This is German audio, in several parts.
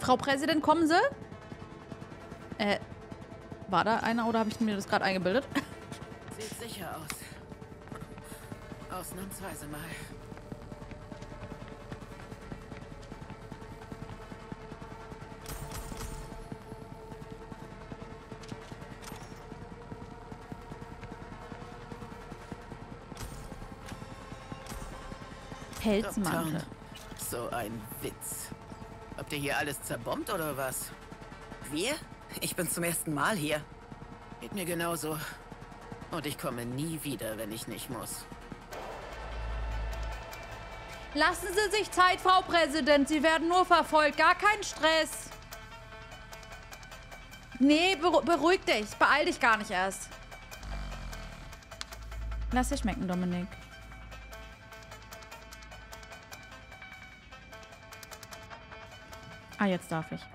Frau Präsident, kommen Sie? War da einer oder habe ich mir das gerade eingebildet? Sieht sicher aus. Ausnahmsweise mal. Pelzmantel. Doktor, so ein Witz. Habt ihr hier alles zerbombt oder was? Wir? Ich bin zum ersten Mal hier. Geht mir genauso. Und ich komme nie wieder, wenn ich nicht muss. Lassen Sie sich Zeit, Frau Präsident. Sie werden nur verfolgt. Gar kein Stress. Nee, beruhig dich. Beeil dich gar nicht erst. Lass dir schmecken, Dominik. Ah, jetzt darf ich.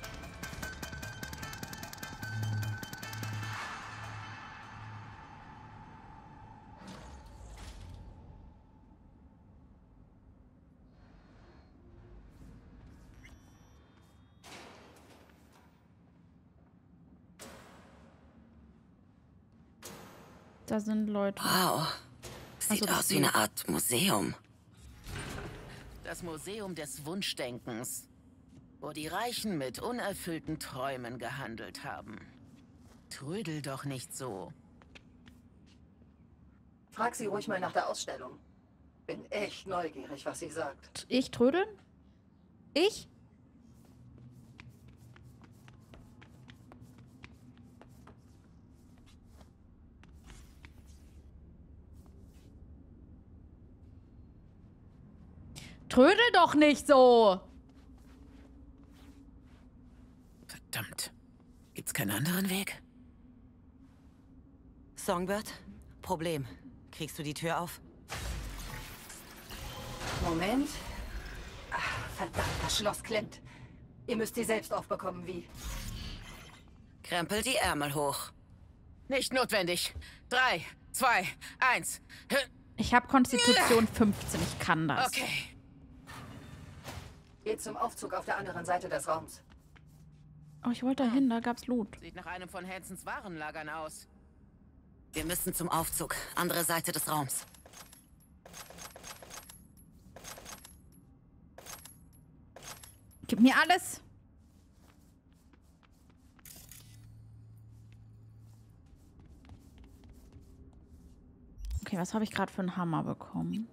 Da sind Leute. Wow. Sieht aus wie eine Art Museum. Das Museum des Wunschdenkens, wo die Reichen mit unerfüllten Träumen gehandelt haben. Trödel doch nicht so. Frag sie ruhig mal nach der Ausstellung. Bin echt neugierig, was sie sagt. Ich trödeln? Ich? Trödel doch nicht so! Verdammt. Gibt's keinen anderen Weg? Songbird? Problem. Kriegst du die Tür auf? Moment. Ach, verdammt, das Schloss klemmt. Ihr müsst sie selbst aufbekommen, wie? Krempel die Ärmel hoch. Nicht notwendig. 3, 2, 1. Ich habe Konstitution 15. Ich kann das. Okay. Geht zum Aufzug auf der anderen Seite des Raums. Oh, ich wollte dahin. Da gab's Loot. Sieht nach einem von Hansons Warenlagern aus. Wir müssen zum Aufzug. Andere Seite des Raums. Gib mir alles. Okay, was habe ich gerade für einen Hammer bekommen?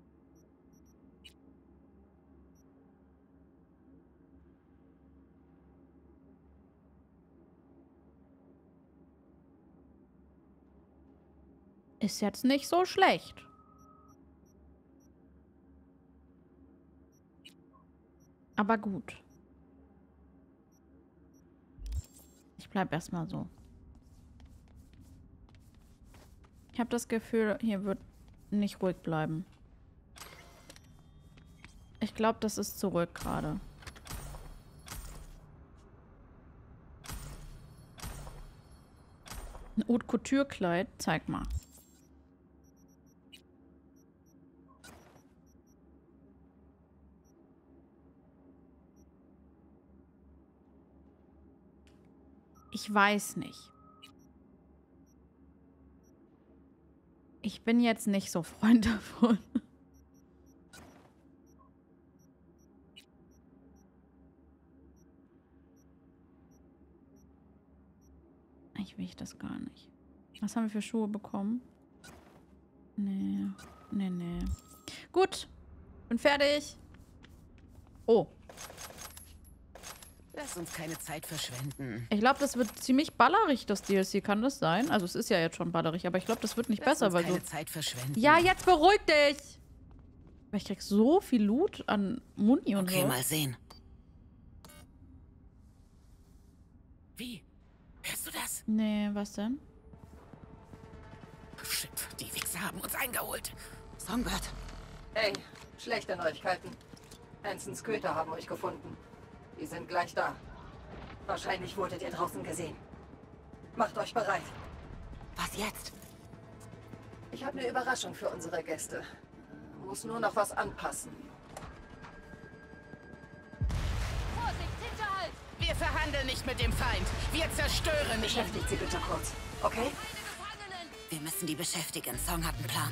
Ist jetzt nicht so schlecht. Aber gut. Ich bleib erstmal so. Ich habe das Gefühl, hier wird nicht ruhig bleiben. Ich glaube, das ist zurück gerade. Ein Haute Couture-Kleid. Zeig mal. Ich weiß nicht. Ich bin jetzt nicht so Freund davon. Ich will das gar nicht. Was haben wir für Schuhe bekommen? Nee. Nee, nee. Gut. Bin fertig. Oh. Lass uns keine Zeit verschwenden. Ich glaube, das wird ziemlich ballerig, das DLC. Kann das sein? Also es ist ja jetzt schon ballerig, aber ich glaube, das wird nicht besser, weil so... keine Zeit verschwenden. Ja, jetzt beruhig dich! Weil ich krieg so viel Loot an Muni und so. Okay, mal sehen. Wie? Hörst du das? Nee, was denn? Shit, die Wichser haben uns eingeholt. Songbird. Hey, schlechte Neuigkeiten. Hansons Köter haben euch gefunden. Die sind gleich da. Wahrscheinlich wurdet ihr draußen gesehen. Macht euch bereit. Was jetzt? Ich habe eine Überraschung für unsere Gäste. Muss nur noch was anpassen. Vorsicht, hinter Wir verhandeln nicht mit dem Feind. Wir zerstören ihn. Beschäftigt sie bitte kurz, okay? Wir müssen die beschäftigen. Song hat einen Plan.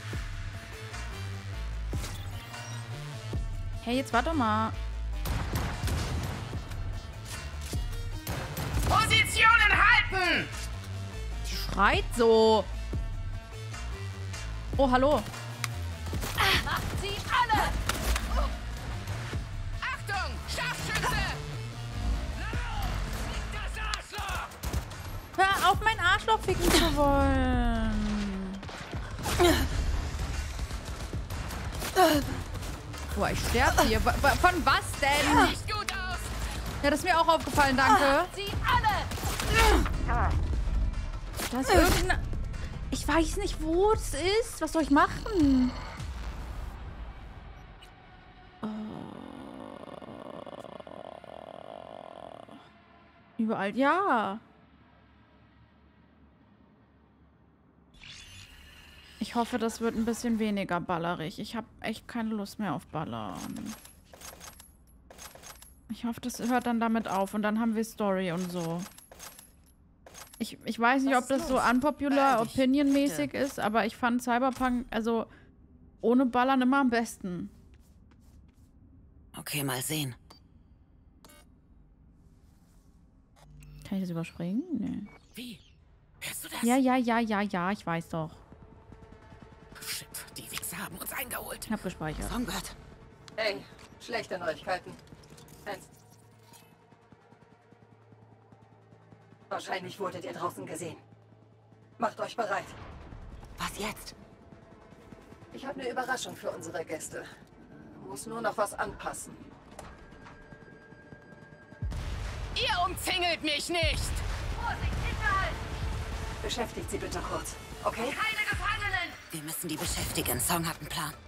Hey, jetzt warte mal. Positionen halten! Die schreit so. Oh, hallo. Macht sie alle! Achtung! Scharfschütze! Hör auf, mein Arschloch ficken zu wollen. Boah, ich sterbe hier. Von was denn? Sieht gut aus! Ja, das ist mir auch aufgefallen, danke. Sie alle! Das ist irgendeine... Ich weiß nicht, wo es ist. Was soll ich machen? Überall, ja. Ich hoffe, das wird ein bisschen weniger ballerig. Ich habe echt keine Lust mehr auf Ballern. Ich hoffe, das hört dann damit auf und dann haben wir Story und so. Ich weiß nicht, ob das so unpopular opinion-mäßig ist, aber ich fand Cyberpunk, also ohne Ballern immer am besten. Okay, mal sehen. Kann ich das überspringen? Nee. Wie? Hörst du das? Ja, ich weiß doch. Shit, die Wichser haben uns eingeholt. Ich hab gespeichert. Songbird. Hey, schlechte Neuigkeiten. Wahrscheinlich wurdet ihr draußen gesehen. Macht euch bereit. Was jetzt? Ich habe eine Überraschung für unsere Gäste. Muss nur noch was anpassen. Ihr umzingelt mich nicht! Vorsicht, Hinterhalt! Beschäftigt sie bitte kurz, okay? Keine Gefangenen! Wir müssen die beschäftigen. Song hat einen Plan.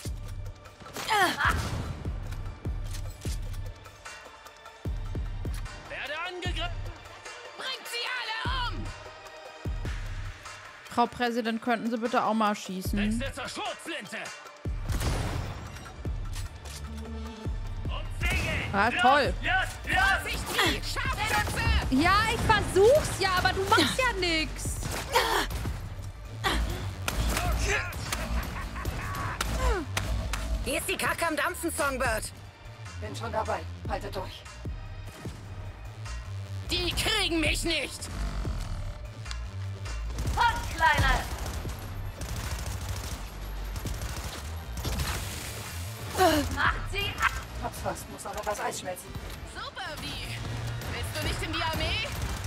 Werde angegriffen! Bringt sie alle um! Frau Präsident, könnten Sie bitte auch mal schießen? Zur Schrotflinte! Ah, toll. Vorsicht, wie! Scharfschütze! Ja, ich versuch's ja, aber du machst ja nix. Hier ist die Kacke am Dampfen, Songbird. Bin schon dabei. Haltet durch. Die kriegen mich nicht! Von, Kleiner! Macht sie ab! Hab's fast. Muss auch noch das Eis schmelzen. Super, wie? Willst du nicht in die Armee?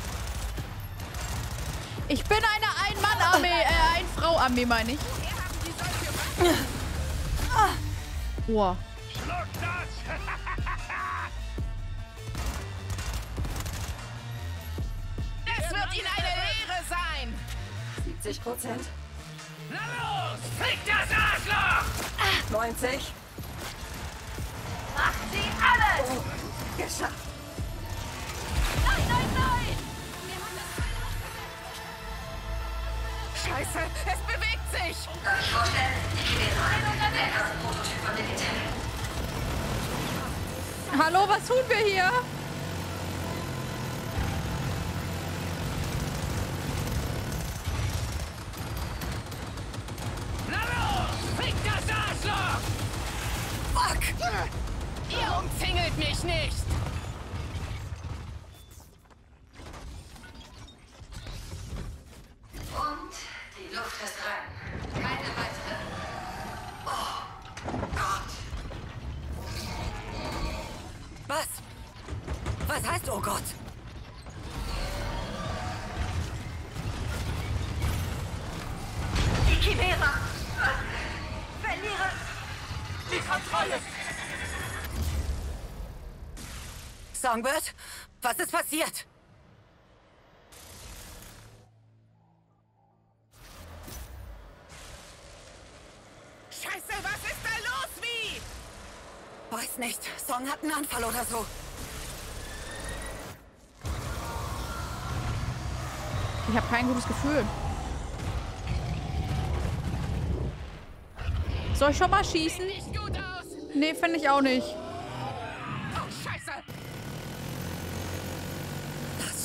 Ich bin eine Ein-Mann-Armee, Ein-Frau-Armee, meine ich. Woher haben die solche Waffen? Boah. Das wird ihnen eine Lehre sein! 70%. Na los! Fick das Arschloch! 90. Macht sie alle! Oh, geschafft. Nein, nein, nein! Scheiße, es bewegt sich! Hallo, was tun wir hier? Na los! Fick das Arschloch! Fuck! Ihr umzingelt mich nicht! Und die Luft ist rein. Keine weitere. Oh Gott. Was? Was heißt, oh Gott? Die Chimera. Verliere die Kontrolle. Songbird? Was ist passiert? Scheiße, was ist da los, wie? Weiß nicht. Song hat einen Anfall oder so. Ich habe kein gutes Gefühl. Soll ich schon mal schießen? Nicht gut aus! Nee, finde ich auch nicht. Oh, Scheiße!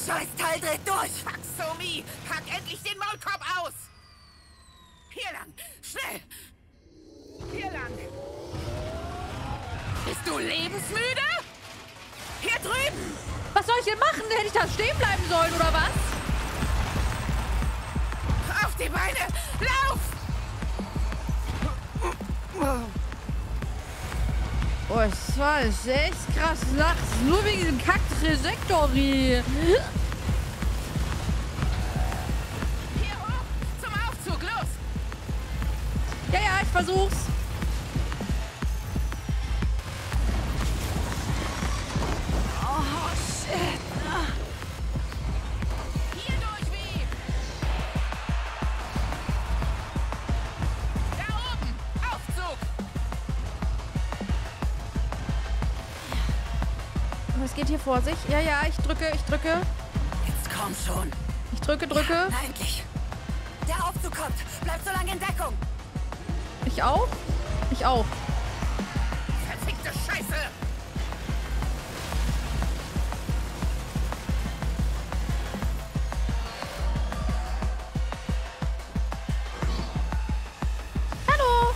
Scheißteil dreht durch! Fuck, Somi! Hack endlich den Maulkorb aus! Hier lang! Schnell! Hier lang! Bist du lebensmüde? Hier drüben! Was soll ich denn machen? Hätte ich da stehen bleiben sollen, oder was? Auf die Beine! Lauf! Oh, das war echt krass nachts. Nur wegen diesem Kack-Trajektorie. Hier hoch! Zum Aufzug, los! Ja, ja, ich versuch's. Oh, shit. Hier durch, wie! Da oben! Aufzug! Was geht hier vor sich? Ja, ja, ich drücke. Jetzt komm schon. Ich drücke. Na, endlich. Der Aufzug kommt. Bleib so lange in Deckung. Ich auch? Ich auch. Verfickte Scheiße! Hallo.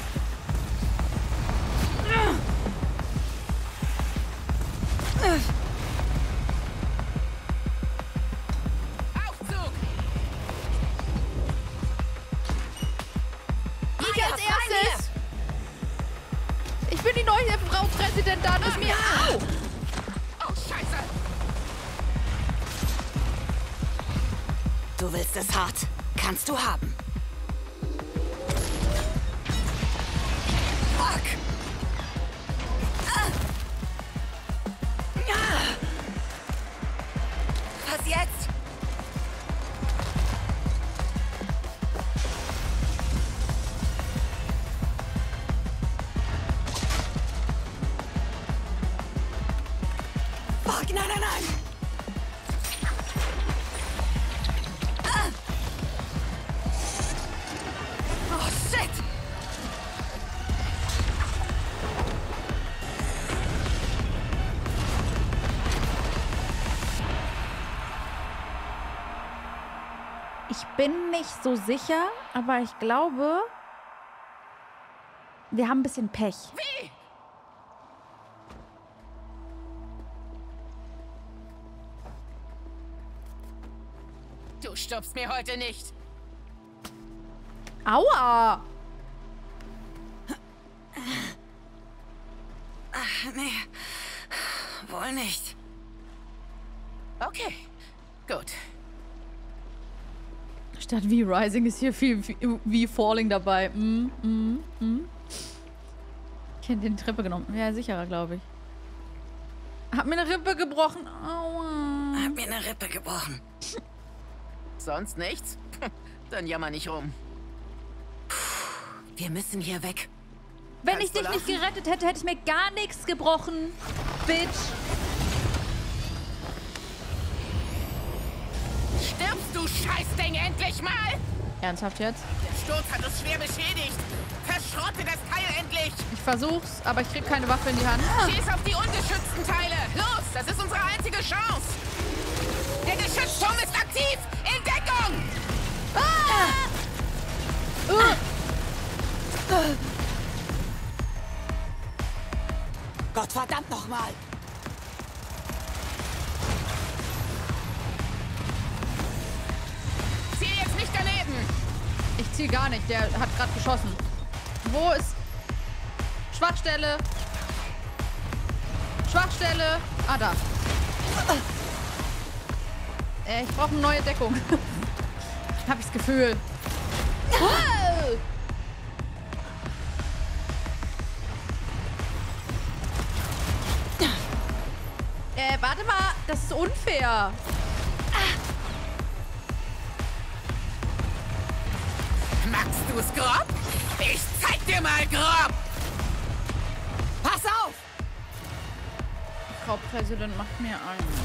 Aufzug! Ich als erstes. Ich bin die neue Frau Präsidentin. Ist mir. Au! Oh, Scheiße! Du willst es hart. Kannst du haben. Fuck. Was jetzt? Fuck, nein, nein, nein! Oh, shit! Ich bin nicht so sicher, aber ich glaube, wir haben ein bisschen Pech. Wie? Du stoppst mir heute nicht. Aua! Nee, wohl nicht. Okay, gut. Statt wie Rising ist hier viel wie Falling dabei. Ich hätte die Treppe genommen. Wäre sicherer, glaube ich. Hab mir eine Rippe gebrochen. Aua. Hab mir eine Rippe gebrochen. Sonst nichts? Dann jammer nicht rum. Wir müssen hier weg. Wenn ich Kannst du dich nicht laufen? gerettet hätte, hätte ich mir gar nichts gebrochen. Bitch. Stirbst du Scheißding endlich mal? Ernsthaft jetzt? Der Sturz hat uns schwer beschädigt. Verschrotte das Teil endlich. Ich versuch's, aber ich krieg keine Waffe in die Hand. Schieß auf die ungeschützten Teile. Los, das ist unsere einzige Chance. Der Geschützturm ist aktiv. In Deckung. Gottverdammt nochmal! Ziel jetzt nicht daneben. Ich ziel gar nicht, der hat gerade geschossen. Wo ist... Schwachstelle. Schwachstelle. Ah, da. Ich brauche eine neue Deckung. Hab ich's Gefühl. Wow! Warte mal, das ist unfair. Magst du's grob? Ich zeig dir mal grob. Pass auf! Frau Präsident macht mir Angst.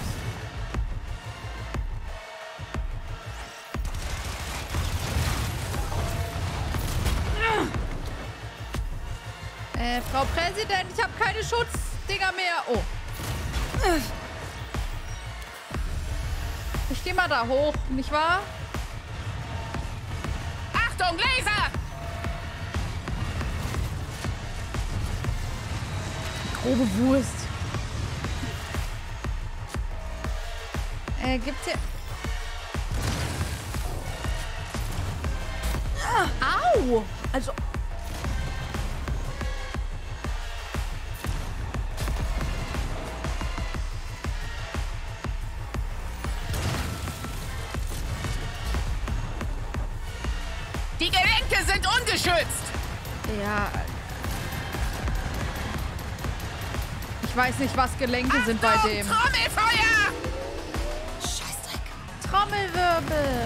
Frau Präsident, ich habe keine Schutzdinger mehr. Oh. Ich geh mal da hoch, nicht wahr? Achtung, Laser! Grobe Wurst. Gibt's hier... Au! Also... Die Gelenke sind ungeschützt! Ja... Ich weiß nicht, was Gelenke sind bei dem. Trommelfeuer! Scheißdreck. Trommelwirbel.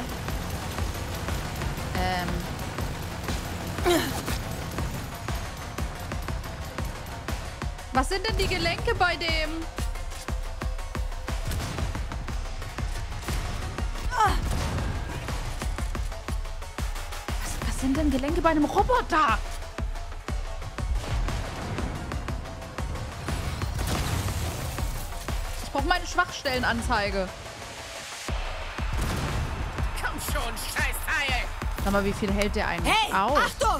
Was sind denn die Gelenke bei dem? Was sind denn Gelenke bei einem Roboter? Ich brauche meine Schwachstellenanzeige. Komm schon, Scheißteil! Sag mal, wie viel hält der eigentlich Hey, aus? Achtung!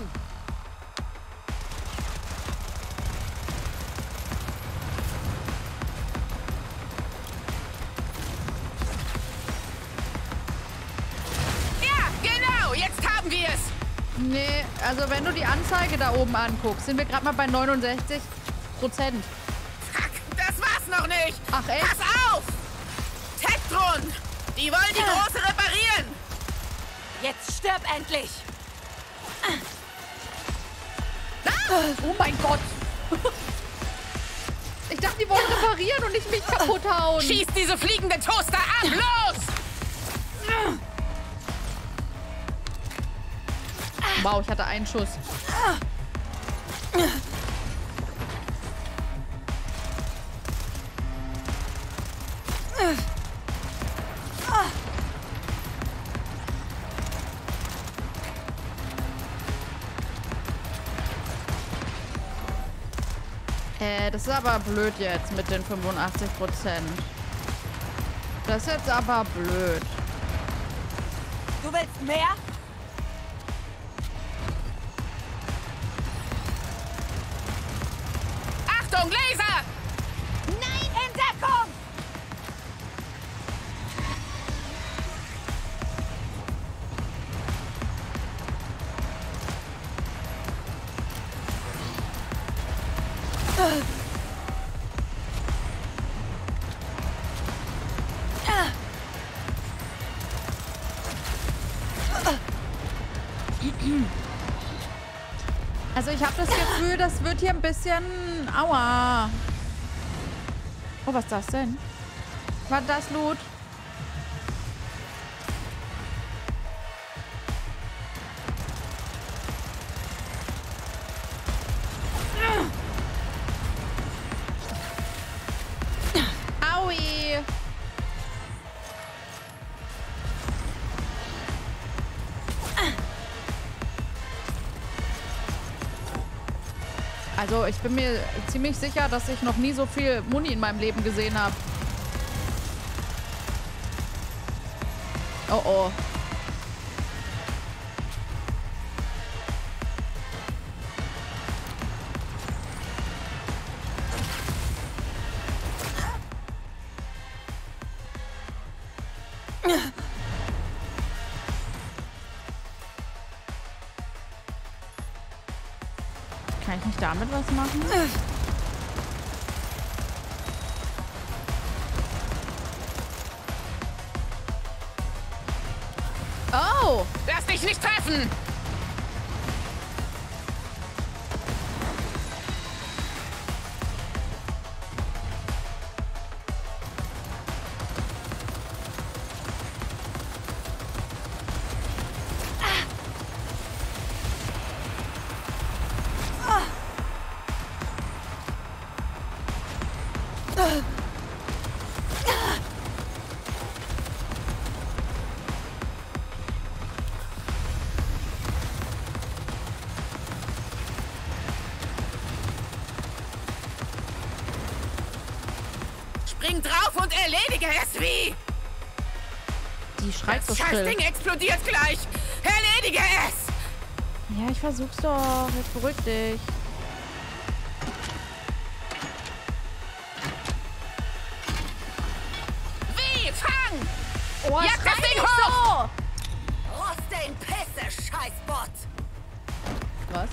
Ja, genau! Jetzt haben wir es! Nee, also wenn du die Anzeige da oben anguckst, sind wir gerade mal bei 69%. Fuck, das war's noch nicht! Ach echt? Pass auf! Tektron! Die wollen die Große reparieren! Jetzt stirb endlich! Oh mein Gott! Ich dachte, die wollen reparieren und nicht mich kaputt hauen. Schieß diese fliegenden Toaster ab! Los! Wow, ich hatte einen Schuss. Das ist aber blöd jetzt mit den 85%. Das ist jetzt aber blöd. Du willst mehr? Achtung, Laser! Nein, in Deckung! Also ich habe das Gefühl, das wird hier ein bisschen... Aua. Oh, was ist das denn? War das Loot? Aui. Also ich bin mir ziemlich sicher, dass ich noch nie so viel Muni in meinem Leben gesehen habe. Oh oh. Kann ich nicht damit was machen? Oh! Lass dich nicht treffen! Spring drauf und erledige es wie! Die schreit so Das still. Scheißding explodiert gleich! Erledige es! Ja, ich versuch's doch. Jetzt beruhig dich. Wie? Fang! Oh, Jag das Ding hoch! Roste in Pisse, Scheißbot! Was?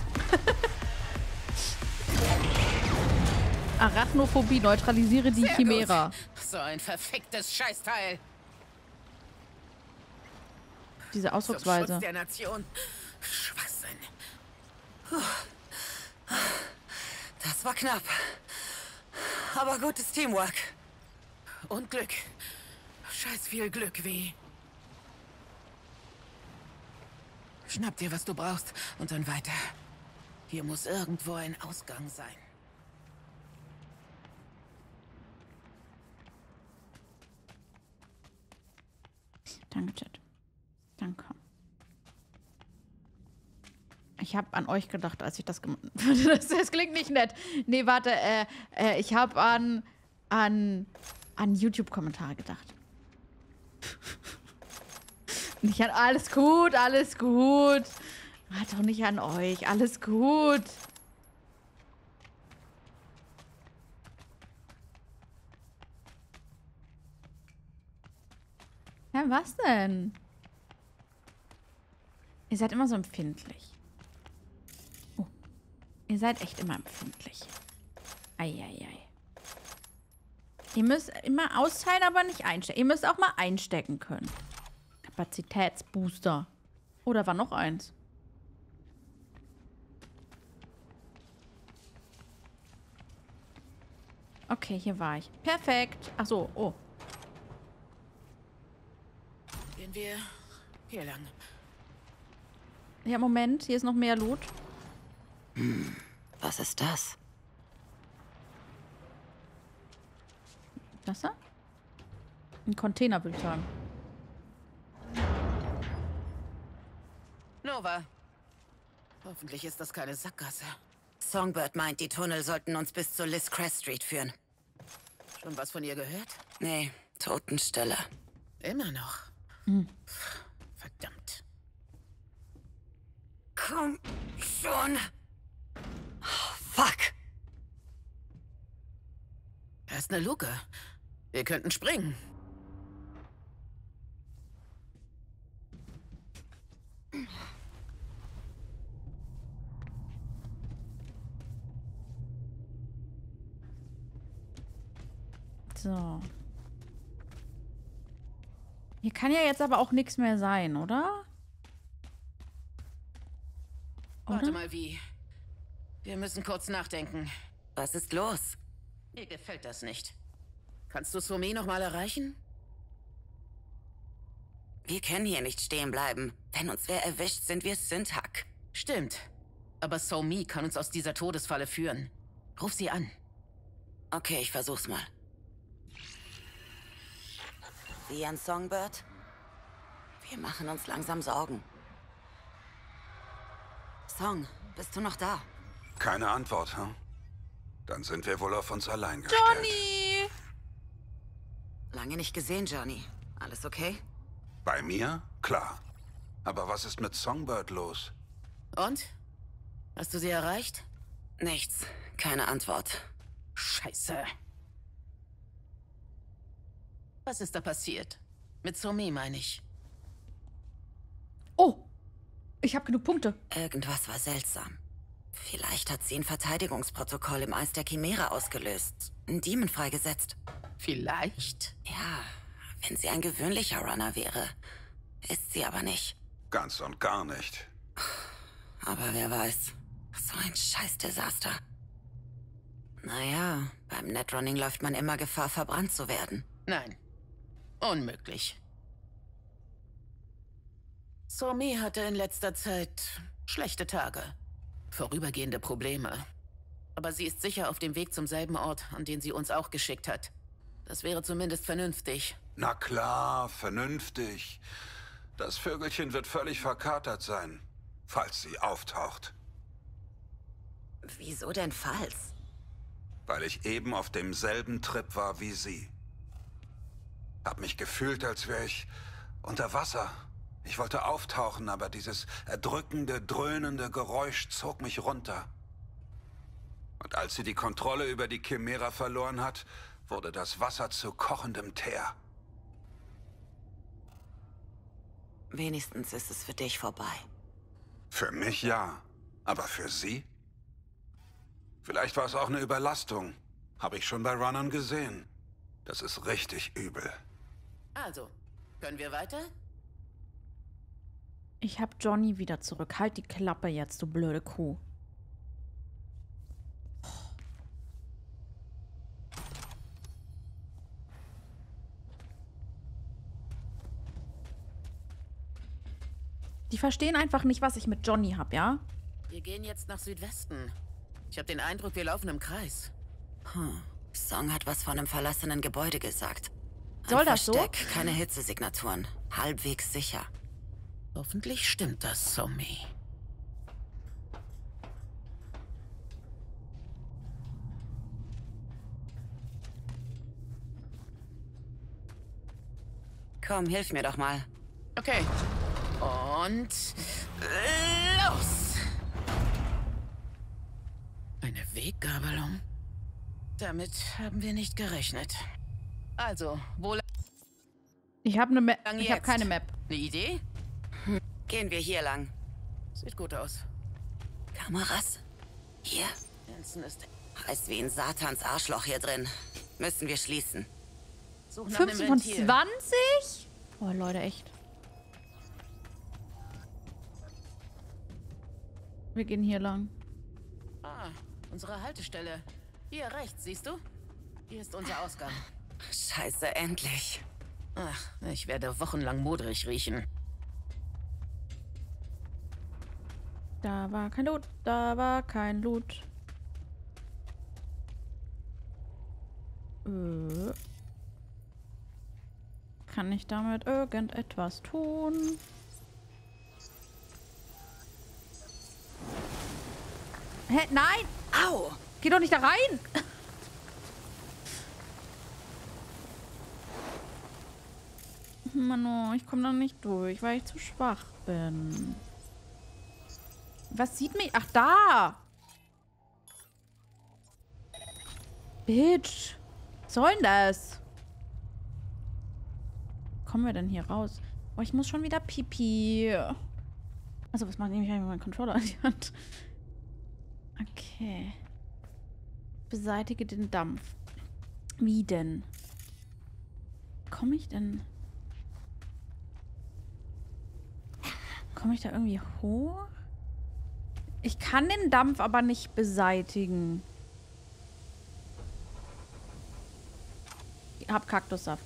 Arachnophobie, neutralisiere die Sehr Chimera. gut. So ein verficktes Scheißteil. Diese Zum Ausdrucksweise. Schutz der Nation. Schwachsinn. Das war knapp. Aber gutes Teamwork. Und Glück. Scheiß viel Glück, wie. Schnapp dir, was du brauchst, und dann weiter. Hier muss irgendwo ein Ausgang sein. Danke, Chat. Danke. Ich habe an euch gedacht, als ich das gemacht habe. Das klingt nicht nett. Nee, warte. Ich habe an YouTube-Kommentare gedacht. Nicht an alles gut, alles gut. Doch nicht an euch. Alles gut. Ja, was denn? Ihr seid immer so empfindlich. Oh. Ihr seid echt immer empfindlich. Eieiei. Ihr müsst immer austeilen, aber nicht einstecken. Ihr müsst auch mal einstecken können. Kapazitätsbooster. Oh, da war noch eins. Okay, hier war ich. Perfekt. Ach so, oh. Gehen wir hier lang. Ja, Moment. Hier ist noch mehr Loot. Was ist das? Was da? Ein Container, würde ich sagen. Nova. Hoffentlich ist das keine Sackgasse. Songbird meint, die Tunnel sollten uns bis zur Liz Crest Street führen. Schon was von ihr gehört? Nee, Totenstille. Immer noch. Verdammt. Komm schon. Oh, fuck. Da ist eine Luke. Wir könnten springen. So. Hier kann ja jetzt aber auch nichts mehr sein, oder? Warte mal, wie? Wir müssen kurz nachdenken. Was ist los? Mir gefällt das nicht. Kannst du Somi noch mal erreichen? Wir können hier nicht stehen bleiben. Wenn uns wer erwischt, sind wir Syntac. Stimmt. Aber Somi kann uns aus dieser Todesfalle führen. Ruf sie an. Okay, ich versuch's mal. Wie ein Songbird? Wir machen uns langsam Sorgen. Song, bist du noch da? Keine Antwort, hm? Dann sind wir wohl auf uns allein gestellt. Johnny! Lange nicht gesehen, Johnny. Alles okay? Bei mir? Klar. Aber was ist mit Songbird los? Und? Hast du sie erreicht? Nichts. Keine Antwort. Scheiße. Was ist da passiert? Mit Somi, meine ich. Oh! Ich habe genug Punkte. Irgendwas war seltsam. Vielleicht hat sie ein Verteidigungsprotokoll im Eis der Chimera ausgelöst. Einen Demon freigesetzt. Vielleicht? Ja, wenn sie ein gewöhnlicher Runner wäre. Ist sie aber nicht. Ganz und gar nicht. Aber wer weiß. So ein Scheißdesaster. Naja, beim Netrunning läuft man immer Gefahr, verbrannt zu werden. Nein. Unmöglich. Somi hatte in letzter Zeit schlechte Tage. Vorübergehende Probleme. Aber sie ist sicher auf dem Weg zum selben Ort, an den sie uns auch geschickt hat. Das wäre zumindest vernünftig. Na klar, vernünftig. Das Vögelchen wird völlig verkatert sein, falls sie auftaucht. Wieso denn falls? Weil ich eben auf demselben Trip war wie sie. Hab mich gefühlt, als wäre ich Unter Wasser. Ich wollte auftauchen, aber dieses erdrückende, dröhnende Geräusch zog mich runter. Und als sie die Kontrolle über die Chimera verloren hat, wurde das Wasser zu kochendem Teer. Wenigstens ist es für dich vorbei. Für mich ja, aber für sie? Vielleicht war es auch eine Überlastung. Habe ich schon bei Runnern gesehen. Das ist richtig übel. Also, können wir weiter? Ich hab Johnny wieder zurück. Halt die Klappe jetzt, du blöde Kuh. Die verstehen einfach nicht, was ich mit Johnny hab, ja? Wir gehen jetzt nach Südwesten. Ich habe den Eindruck, wir laufen im Kreis. Song hat was von einem verlassenen Gebäude gesagt. Soll das so? Versteck, keine Hitzesignaturen. Halbwegs sicher. Hoffentlich stimmt das, Somi. Komm, hilf mir doch mal. Okay. Und los! Eine Weggabelung? Damit haben wir nicht gerechnet. Also, wo Ich habe eine Map. lang Ich habe jetzt? keine Map. Eine Idee? Gehen wir hier lang. Sieht gut aus. Kameras? Hier? Hansen ist... Heißt wie ein Satans Arschloch hier drin. Müssen wir schließen. Such nach 15 einem von Ventil. 20? Oh, Leute, echt. Wir gehen hier lang. Ah, unsere Haltestelle. Hier rechts, siehst du? Hier ist unser Ausgang. Scheiße, endlich. Ach, ich werde wochenlang modrig riechen. Da war kein Loot. Da war kein Loot. Kann ich damit irgendetwas tun? Hä? Nein! Au! Geh doch nicht da rein! Mano, ich komme da nicht durch, weil ich zu schwach bin. Was sieht mich? Ach, da! Bitch! Was soll denn das? Kommen wir denn hier raus? Oh, ich muss schon wieder Pipi. Also, was mache ich eigentlich mit meinem Controller in die Hand? Okay. Beseitige den Dampf. Wie denn? Komme ich denn? Komme ich da irgendwie hoch? Ich kann den Dampf aber nicht beseitigen. Ich hab Kaktussaft.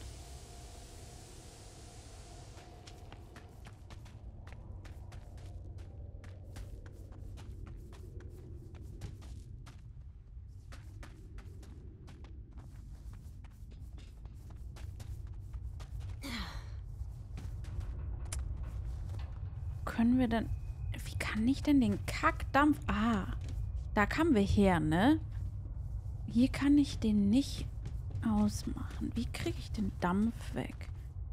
Können wir denn... Wie kann ich denn den Kackdampf... Ah, da kamen wir her, ne? Hier kann ich den nicht ausmachen. Wie kriege ich den Dampf weg?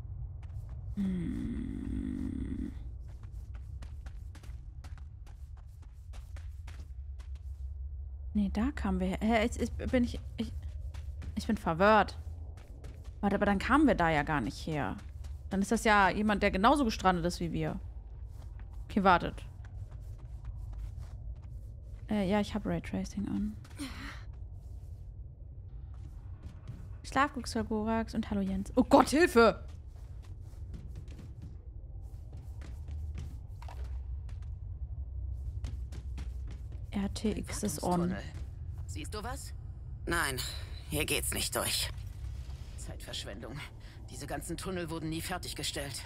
Nee, da kamen wir her. Jetzt bin ich bin verwirrt. Warte, aber dann kamen wir da ja gar nicht her. Dann ist das ja jemand, der genauso gestrandet ist wie wir. Okay, wartet. Ja, ich habe Raytracing an. Schlafglücks für Gorax und hallo Jens. Oh Gott, Hilfe! RTX ist on. Wartungstunnel. Siehst du was? Nein, hier geht's nicht durch. Zeitverschwendung. Diese ganzen Tunnel wurden nie fertiggestellt.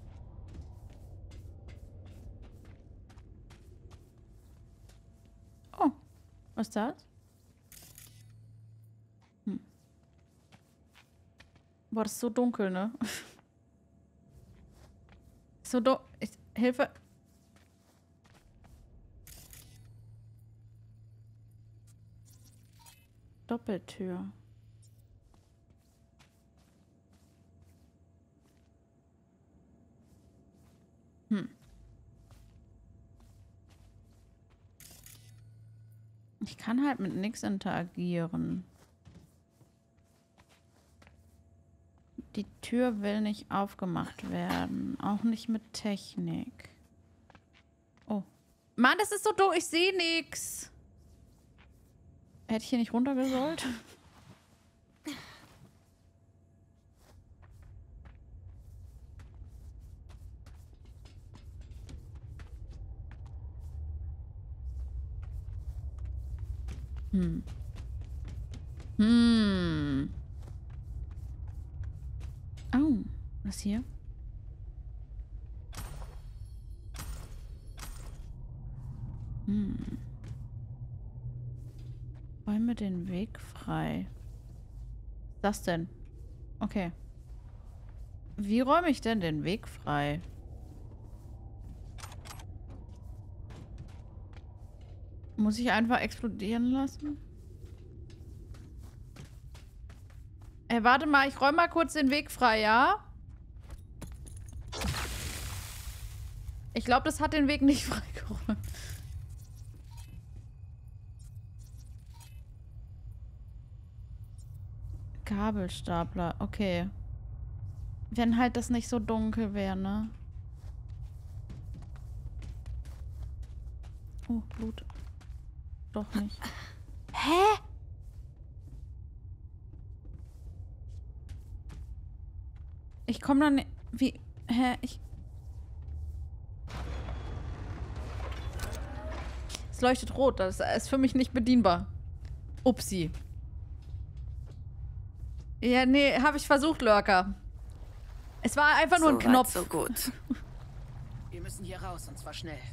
Oh, was ist das? Boah, das ist so dunkel, ne? So dunkel. Hilfe. Doppeltür. Ich kann halt mit nichts interagieren. Die Tür will nicht aufgemacht werden. Auch nicht mit Technik. Oh. Mann, das ist so doof. Ich sehe nichts. Hätte ich hier nicht runtergesollt? Oh, was hier? Räume den Weg frei. Was ist das denn? Okay. Wie räume ich denn den Weg frei? Muss ich einfach explodieren lassen? Ey, warte mal, ich räume mal kurz den Weg frei, ja? Ich glaube, das hat den Weg nicht freigeräumt. Kabelstapler, okay. Wenn halt das nicht so dunkel wäre, ne? Oh, Blut. Doch nicht. Hä? Ich komme dann nicht... Wie... Hä? Es leuchtet rot. Das ist für mich nicht bedienbar. Upsi. Ja, nee, habe ich versucht, Lurker. Es war einfach nur ein Knopf. So gut. Wir müssen hier raus, und zwar schnell.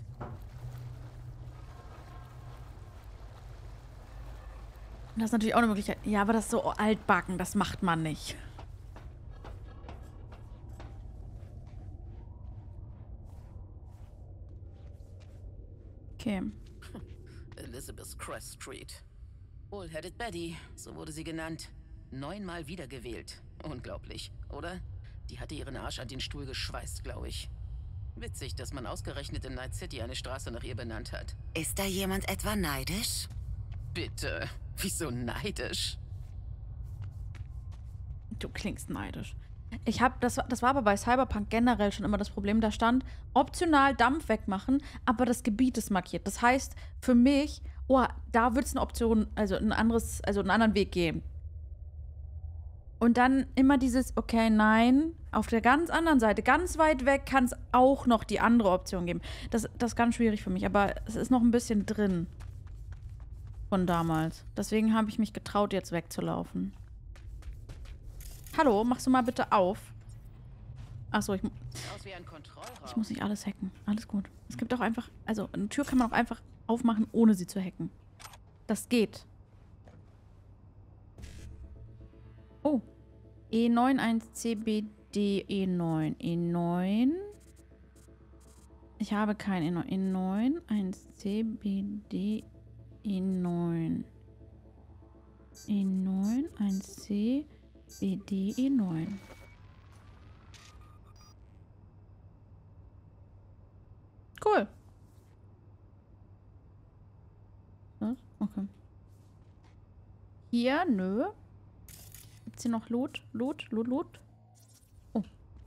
Das ist natürlich auch eine Möglichkeit. Ja, aber das ist so altbacken. Das macht man nicht. Okay. Elizabeth Crest Street. Bullheaded Betty, so wurde sie genannt. 9-mal wiedergewählt. Unglaublich, oder? Die hatte ihren Arsch an den Stuhl geschweißt, glaube ich. Witzig, dass man ausgerechnet in Night City eine Straße nach ihr benannt hat. Ist da jemand etwa neidisch? Bitte, wieso neidisch? Du klingst neidisch. Das war aber bei Cyberpunk generell schon immer das Problem. Da stand, optional Dampf wegmachen, aber das Gebiet ist markiert. Das heißt, für mich, oh, da wird es eine Option, also einen anderen Weg geben. Und dann immer dieses, okay, nein, auf der ganz anderen Seite, ganz weit weg, kann es auch noch die andere Option geben. Das ist ganz schwierig für mich, aber es ist noch ein bisschen drin von damals. Deswegen habe ich mich getraut, jetzt wegzulaufen. Hallo, machst du mal bitte auf? Achso, ich muss nicht alles hacken. Alles gut. Es gibt auch einfach, also eine Tür kann man auch einfach aufmachen, ohne sie zu hacken. Das geht. Oh. E9-1CBD E9. E9. Ich habe kein E9. E9 1CBD E9. E9 1CBD E9. Cool. Was? Okay. Hier, nö. Gibt's hier noch Loot? Loot? Oh.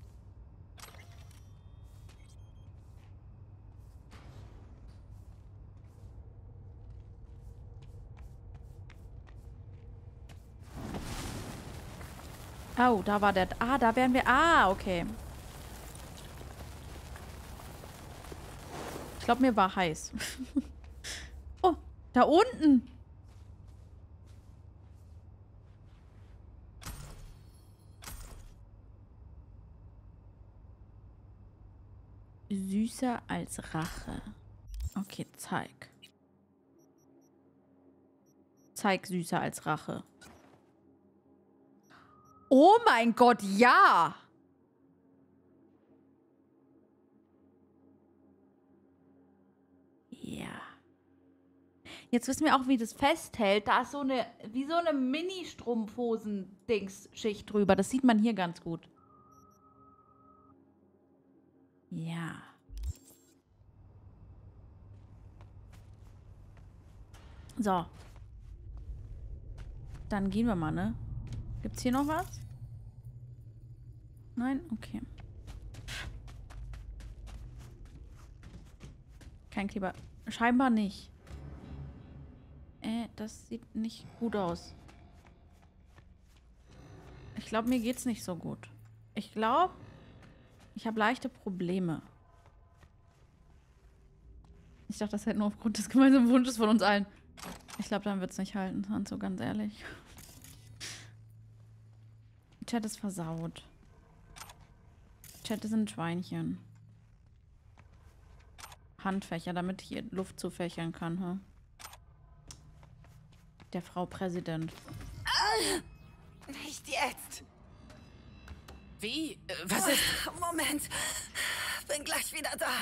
Oh, da war der... Ah, da wären wir... Ah, okay. Ich glaube, mir war heiß. Oh, da unten. Süßer als Rache. Okay, zeig. Zeig süßer als Rache. Oh mein Gott, ja! Ja. Jetzt wissen wir auch, wie das festhält. Da ist so eine, wie so eine Mini-Strumpfhosen-Dings-Schicht drüber. Das sieht man hier ganz gut. Ja. So. Dann gehen wir mal, ne? Gibt's hier noch was? Nein? Okay. Kein Kleber. Scheinbar nicht. Das sieht nicht gut aus. Ich glaube, mir geht's nicht so gut. Ich glaube, ich habe leichte Probleme. Ich dachte, das hätte nur aufgrund des gemeinsamen Wunsches von uns allen. Ich glaube, dann wird es nicht halten, so ganz ehrlich. Chat ist versaut. Chat ist ein Schweinchen. Handfächer, damit ich hier Luft zufächern kann, hm? Der Frau Präsident. Nicht jetzt. Wie? Was ist... Moment. Bin gleich wieder da.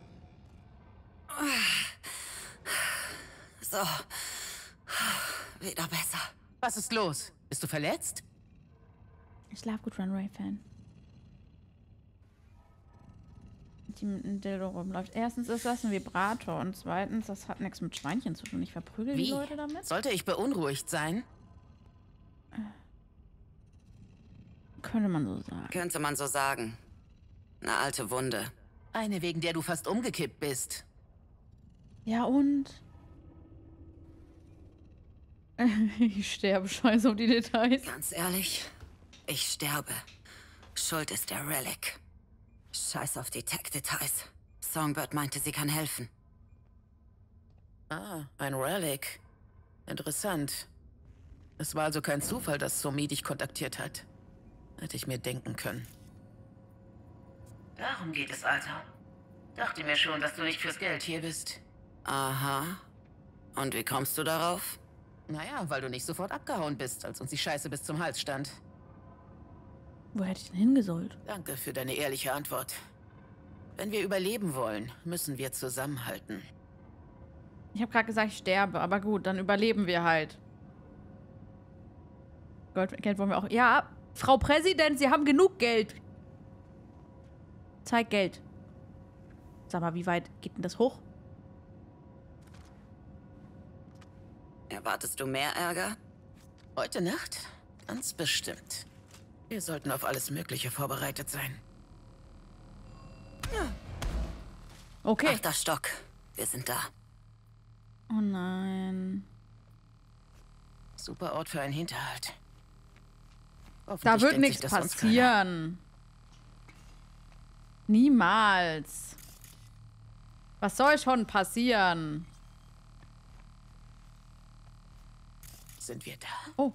So. Wieder besser. Was ist los? Bist du verletzt? Ich schlaf gut, Runway-Fan. Die mit einem Dildo rumläuft. Erstens ist das ein Vibrator und zweitens, das hat nichts mit Schweinchen zu tun. Ich verprügel die Leute damit. Sollte ich beunruhigt sein? Könnte man so sagen. Könnte man so sagen. Eine alte Wunde. Eine, wegen der du fast umgekippt bist. Ja und? Ich sterbe, scheiß auf die Details. Ganz ehrlich, ich sterbe. Schuld ist der Relic. Scheiß auf die Tech-Details. Songbird meinte, sie kann helfen. Ah, ein Relic. Interessant. Es war also kein Zufall, dass Somi dich kontaktiert hat. Hätte ich mir denken können. Darum geht es also. Dachte mir schon, dass du nicht fürs Geld hier bist. Aha. Und wie kommst du darauf? Naja, weil du nicht sofort abgehauen bist, als uns die Scheiße bis zum Hals stand. Wo hätte ich denn hingesollt? Danke für deine ehrliche Antwort. Wenn wir überleben wollen, müssen wir zusammenhalten. Ich habe gerade gesagt, ich sterbe, aber gut, dann überleben wir halt. Geld wollen wir auch. Ja, Frau Präsident, Sie haben genug Geld. Zeig Geld. Sag mal, wie weit geht denn das hoch? Erwartest du mehr Ärger? Heute Nacht? Ganz bestimmt. Wir sollten auf alles Mögliche vorbereitet sein. Okay. 8. Stock. Wir sind da. Oh nein. Super Ort für einen Hinterhalt. Da wird nichts passieren. Niemals. Was soll schon passieren? Sind wir da? Oh,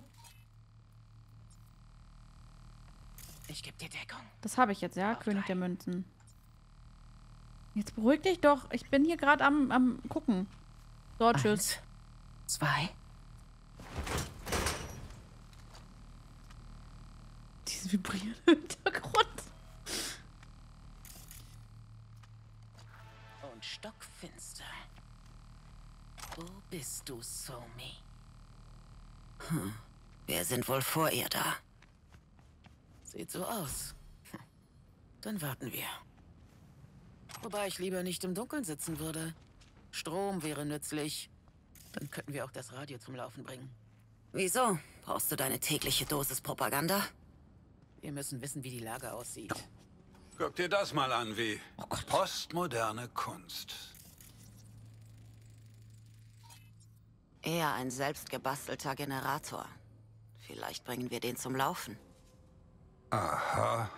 Ich gebe dir Deckung. das habe ich jetzt, ja? Auf König 3. der Münzen. Jetzt beruhig dich doch. Ich bin hier gerade am gucken. So, tschüss. 1, 2. Dieses vibrierende Hintergrund. Und stockfinster. Wo bist du, Somi? Wir sind wohl vor ihr da. Sieht so aus. Dann warten wir. Wobei ich lieber nicht im Dunkeln sitzen würde. Strom wäre nützlich. Dann könnten wir auch das Radio zum Laufen bringen. Wieso? Brauchst du deine tägliche Dosis Propaganda? Wir müssen wissen, wie die Lage aussieht. Guck dir das mal an, wie postmoderne Kunst. Eher ein selbstgebastelter Generator. Vielleicht bringen wir den zum Laufen. Aha.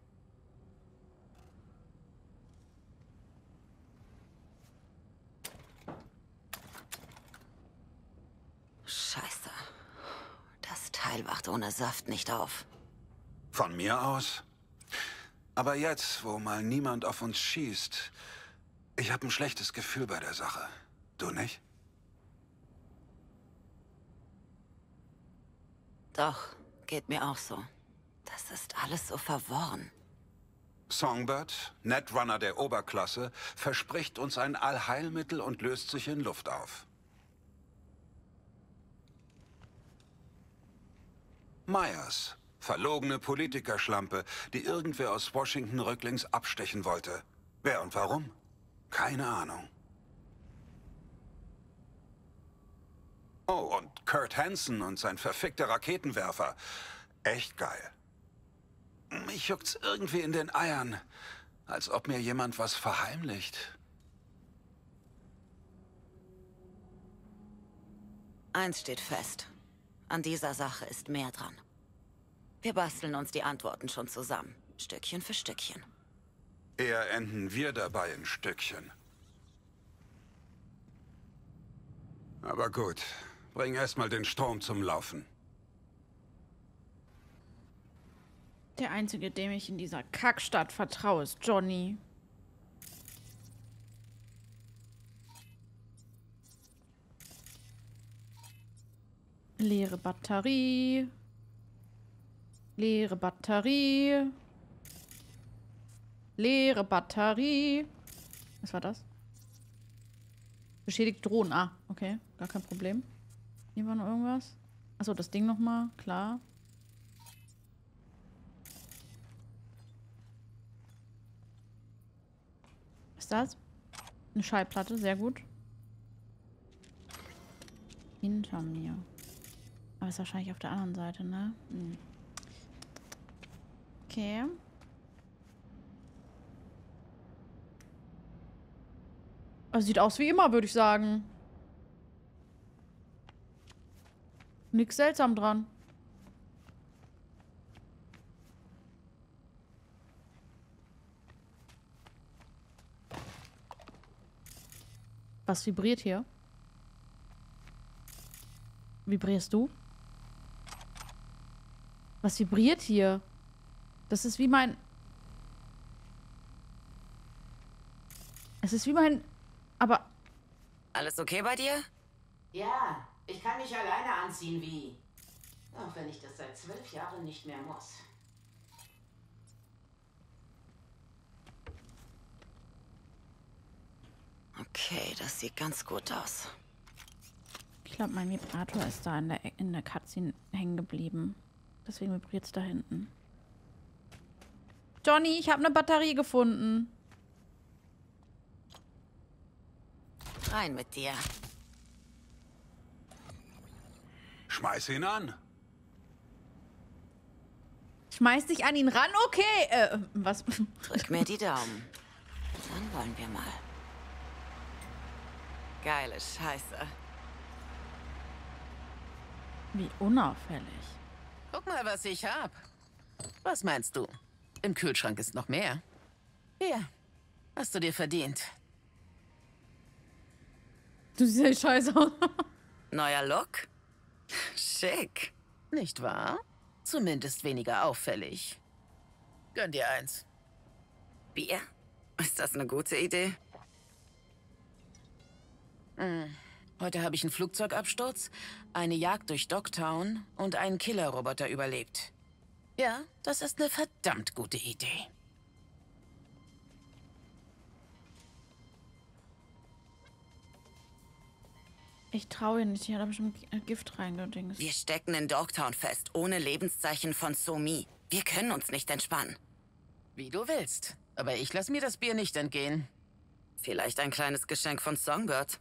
Scheiße. Das Teil wacht ohne Saft nicht auf. Von mir aus? Aber jetzt, wo mal niemand auf uns schießt, ich habe ein schlechtes Gefühl bei der Sache. Du nicht? Doch, geht mir auch so. Das ist alles so verworren. Songbird, Netrunner der Oberklasse, verspricht uns ein Allheilmittel und löst sich in Luft auf. Myers, verlogene Politikerschlampe, die irgendwer aus Washington rücklings abstechen wollte. Wer und warum? Keine Ahnung. Oh, und Kurt Hansen und sein verfickter Raketenwerfer. Echt geil. Mich juckt's irgendwie in den Eiern, als ob mir jemand was verheimlicht. Eins steht fest. An dieser Sache ist mehr dran. Wir basteln uns die Antworten schon zusammen. Stückchen für Stückchen. Eher enden wir dabei in Stückchen. Aber gut, bring erstmal den Strom zum Laufen. Der Einzige, dem ich in dieser Kackstadt vertraue, ist Johnny. Leere Batterie. Leere Batterie. Leere Batterie. Was war das? Beschädigt Drohnen. Ah, okay. Gar kein Problem. Hier war noch irgendwas. Achso, das Ding nochmal. Klar. Was ist das? Eine Schallplatte. Sehr gut. Hinter mir. Aber ist wahrscheinlich auf der anderen Seite, ne? Hm. Okay. Also sieht aus wie immer, würde ich sagen. Nichts seltsam dran. Was vibriert hier? Vibrierst du? Was vibriert hier? Das ist wie mein... Es ist wie mein... Aber... Alles okay bei dir? Ja, ich kann mich alleine anziehen wie... Auch wenn ich das seit 12 Jahren nicht mehr muss. Okay, das sieht ganz gut aus. Ich glaube, mein Vibrator ist da in der Cutscene hängen geblieben. Deswegen vibriert es da hinten. Johnny, ich habe eine Batterie gefunden. Rein mit dir. Schmeiß ihn an. Schmeiß dich an ihn ran? Okay. Was? Drück mir die Daumen. Dann wollen wir mal. Geile Scheiße. Wie unauffällig. Guck mal, was ich hab. Was meinst du? Im Kühlschrank ist noch mehr. Hier, hast du dir verdient. Du siehst ja scheiße aus. Neuer Look? Schick. Nicht wahr? Zumindest weniger auffällig. Gönn dir eins. Bier? Ist das eine gute Idee? Heute habe ich einen Flugzeugabsturz, eine Jagd durch Dogtown und einen Killerroboter überlebt. Ja, das ist eine verdammt gute Idee. Ich traue ihn nicht. Hier hat er bestimmt Gift reingedingst. Wir stecken in Dogtown fest, ohne Lebenszeichen von So-Mi. Wir können uns nicht entspannen. Wie du willst. Aber ich lasse mir das Bier nicht entgehen. Vielleicht ein kleines Geschenk von Songbird.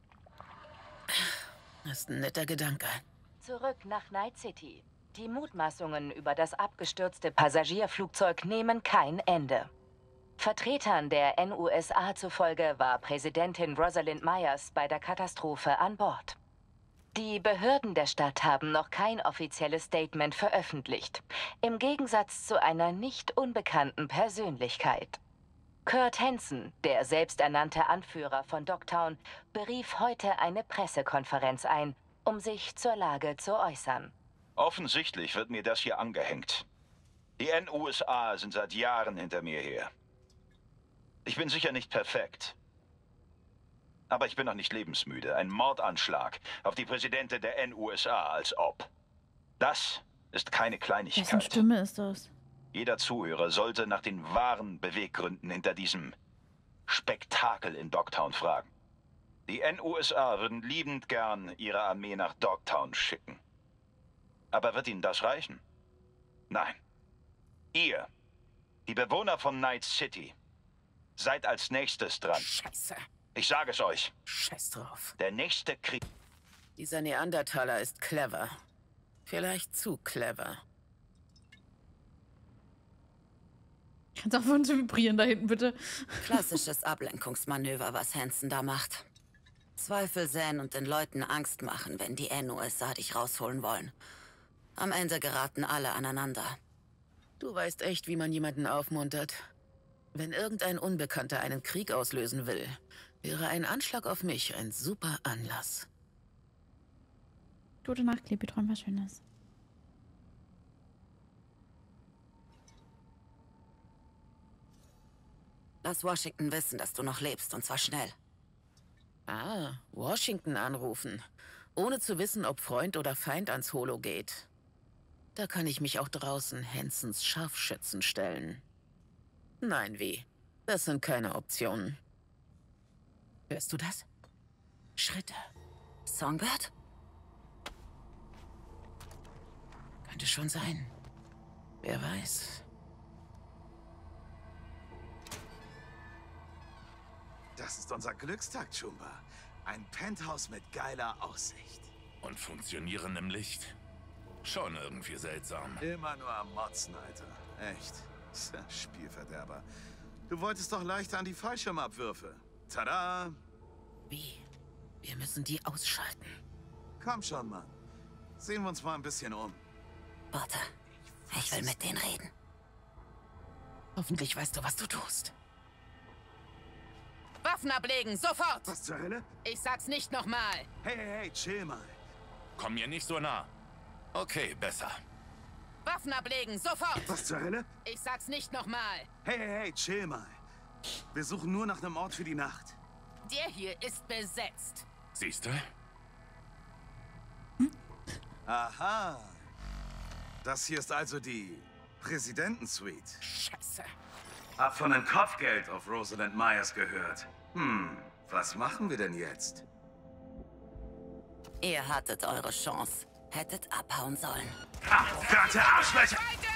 Das ist ein netter Gedanke. Zurück nach Night City. Die Mutmaßungen über das abgestürzte Passagierflugzeug nehmen kein Ende. Vertretern der NUSA zufolge war Präsidentin Rosalind Myers bei der Katastrophe an Bord. Die Behörden der Stadt haben noch kein offizielles Statement veröffentlicht, im Gegensatz zu einer nicht unbekannten Persönlichkeit. Kurt Hansen, der selbsternannte Anführer von Dogtown, berief heute eine Pressekonferenz ein, um sich zur Lage zu äußern. Offensichtlich wird mir das hier angehängt. Die NUSA sind seit Jahren hinter mir her. Ich bin sicher nicht perfekt. Aber ich bin noch nicht lebensmüde. Ein Mordanschlag auf die Präsidentin der NUSA, als ob. Das ist keine Wessen Kleinigkeit. Stimme ist das? Jeder Zuhörer sollte nach den wahren Beweggründen hinter diesem Spektakel in Dogtown fragen. Die NUSA würden liebend gern ihre Armee nach Dogtown schicken. Aber wird ihnen das reichen? Nein. Ihr, die Bewohner von Night City, seid als nächstes dran. Scheiße. Ich sage es euch. Scheiß drauf. Der nächste Krieg... Dieser Neandertaler ist clever. Vielleicht zu clever. Kannst aufhören zu vibrieren da hinten, bitte. Klassisches Ablenkungsmanöver, was Hansen da macht. Zweifel säen und den Leuten Angst machen, wenn die NUSA dich rausholen wollen. Am Ende geraten alle aneinander. Du weißt echt, wie man jemanden aufmuntert. Wenn irgendein Unbekannter einen Krieg auslösen will, wäre ein Anschlag auf mich ein super Anlass. Gute Nacht, Klebi, träum was Schönes. Lass Washington wissen, dass du noch lebst, und zwar schnell. Ah, Washington anrufen. Ohne zu wissen, ob Freund oder Feind ans Holo geht. Da kann ich mich auch draußen Hansens Scharfschützen stellen. Nein, wie? Das sind keine Optionen. Hörst du das? Schritte. Songbird? Könnte schon sein. Wer weiß. Das ist unser Glückstag, Chumba. Ein Penthouse mit geiler Aussicht. Und funktionierendem Licht. Schon irgendwie seltsam. Immer nur am Motzen, Alter. Echt. Spielverderber. Du wolltest doch leichter an die Fallschirmabwürfe. Tada! Wie? Wir müssen die ausschalten. Komm schon, Mann. Sehen wir uns mal ein bisschen um. Warte, ich will mit denen reden. Hoffentlich weißt du, was du tust. Waffen ablegen, sofort! Was zur Hölle? Ich sag's nicht nochmal. Hey, chill mal. Komm mir nicht so nah. Okay, besser. Waffen ablegen, sofort! Was zur Hölle? Ich sag's nicht nochmal. Hey, chill mal. Wir suchen nur nach einem Ort für die Nacht. Der hier ist besetzt. Siehst du? Aha. Das hier ist also die Präsidentensuite. Scheiße. Hab von einem Kopfgeld auf Rosalind Myers gehört. Was machen wir denn jetzt? Ihr hattet eure Chance. Hättet abhauen sollen. Arrogante Arschlöcher!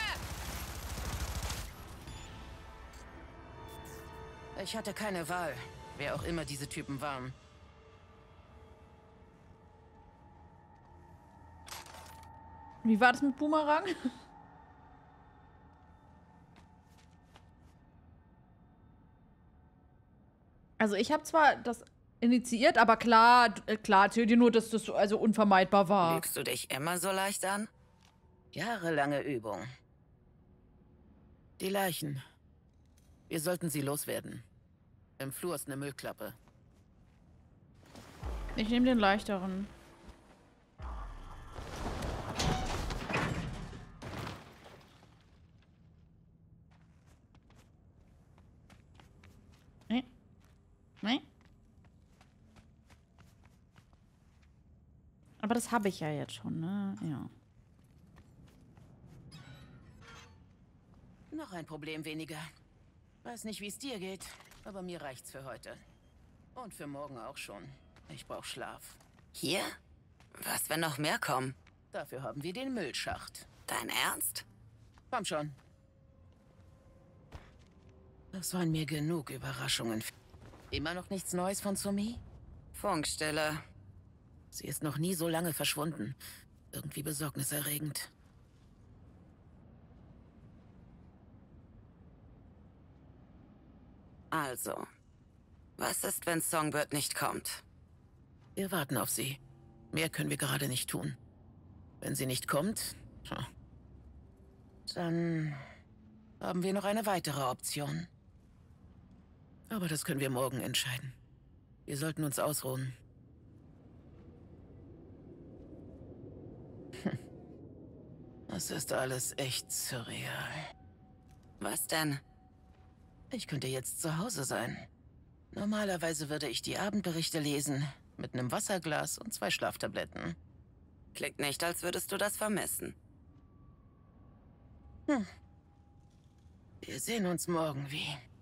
Ich hatte keine Wahl, wer auch immer diese Typen waren. Wie war das mit Boomerang? Also ich habe zwar das initiiert, aber klar erzähl dir nur, dass das also unvermeidbar war. Lügst du dich immer so leicht an? Jahrelange Übung. Die Leichen. Wir sollten sie loswerden. Im Flur ist eine Müllklappe. Ich nehme den leichteren. Nee. Aber das habe ich ja jetzt schon, ne? Ja. Noch ein Problem weniger. Weiß nicht, wie es dir geht, aber mir reicht's für heute. Und für morgen auch schon. Ich brauche Schlaf. Hier? Was, wenn noch mehr kommen? Dafür haben wir den Müllschacht. Dein Ernst? Komm schon. Das waren mir genug Überraschungen. Immer noch nichts Neues von Sumi? Funkstille. Sie ist noch nie so lange verschwunden. Irgendwie besorgniserregend. Also, was ist, wenn Songbird nicht kommt? Wir warten auf sie. Mehr können wir gerade nicht tun. Wenn sie nicht kommt, dann haben wir noch eine weitere Option. Aber das können wir morgen entscheiden. Wir sollten uns ausruhen. Das ist alles echt surreal. Was denn? Ich könnte jetzt zu Hause sein. Normalerweise würde ich die Abendberichte lesen, mit einem Wasserglas und 2 Schlaftabletten. Klingt nicht, als würdest du das vermissen. Wir sehen uns morgen, wie?